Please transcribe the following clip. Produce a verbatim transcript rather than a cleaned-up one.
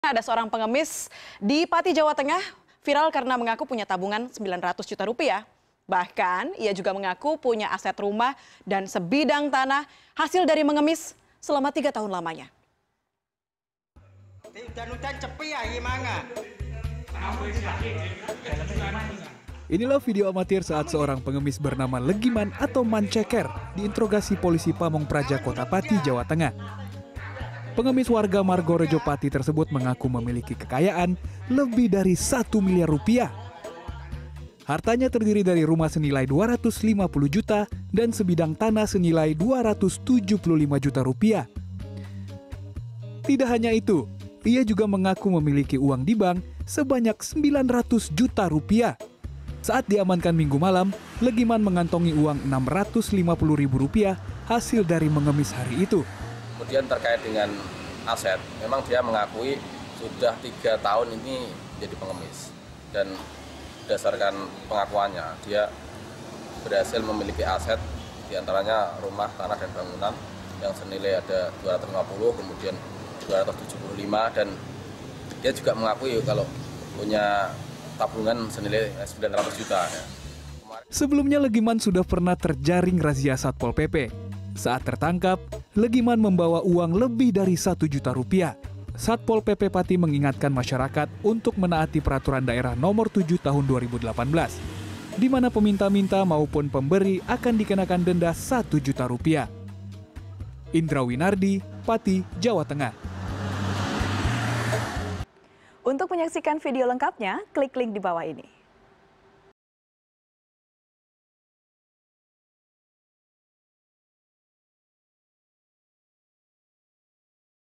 Ada seorang pengemis di Pati, Jawa Tengah viral karena mengaku punya tabungan sembilan ratus juta rupiah. Bahkan ia juga mengaku punya aset rumah dan sebidang tanah hasil dari mengemis selama tiga tahun lamanya. Inilah video amatir saat seorang pengemis bernama Legiman atau Manceker diinterogasi polisi Pamong Praja Kota Pati, Jawa Tengah. Pengemis warga Margorejo Pati tersebut mengaku memiliki kekayaan lebih dari satu miliar rupiah. Hartanya terdiri dari rumah senilai dua ratus lima puluh juta dan sebidang tanah senilai dua ratus tujuh puluh lima juta rupiah. Tidak hanya itu, ia juga mengaku memiliki uang di bank sebanyak sembilan ratus juta rupiah. Saat diamankan Minggu malam, Legiman mengantongi uang enam ratus lima puluh ribu rupiah hasil dari mengemis hari itu. Kemudian terkait dengan aset, memang dia mengakui sudah tiga tahun ini jadi pengemis. Dan berdasarkan pengakuannya, dia berhasil memiliki aset, diantaranya rumah, tanah, dan bangunan yang senilai ada dua ratus lima puluh, kemudian dua ratus tujuh puluh lima, dan dia juga mengakui kalau punya tabungan senilai sembilan ratus juta. Sebelumnya Legiman sudah pernah terjaring razia Satpol P P. Saat tertangkap, Legiman membawa uang lebih dari satu juta rupiah. Satpol P P Pati mengingatkan masyarakat untuk menaati peraturan daerah nomor tujuh tahun dua ribu delapan belas, di mana peminta-minta maupun pemberi akan dikenakan denda satu juta rupiah. Indra Winardi, Pati, Jawa Tengah. Untuk menyaksikan video lengkapnya, klik link di bawah ini.